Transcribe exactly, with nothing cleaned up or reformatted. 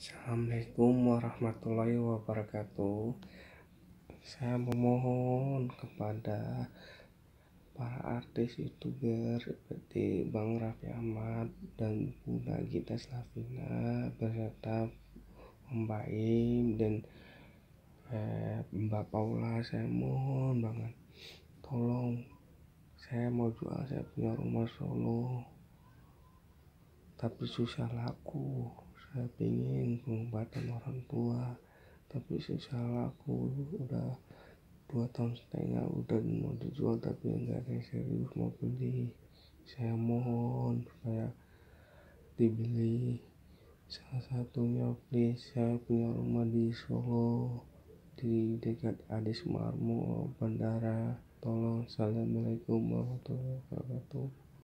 Assalamualaikum warahmatullahi wabarakatuh. Saya memohon kepada para artis youtuber seperti Bang Raffi Ahmad dan Bu Nagita Slavina beserta Om Baim dan eh, Mbak Paula. Saya mohon banget, tolong, saya mau jual, saya punya rumah Solo tapi susah laku. Saya pengen pengobatan orang tua tapi susah laku. Udah dua tahun setengah udah mau dijual tapi enggak ada yang serius mau beli. Saya mohon supaya dibeli. Salah satunya please, saya punya rumah di Solo di dekat Adi Sumarmo Bandara. Tolong. Assalamualaikum warahmatullahi wabarakatuh.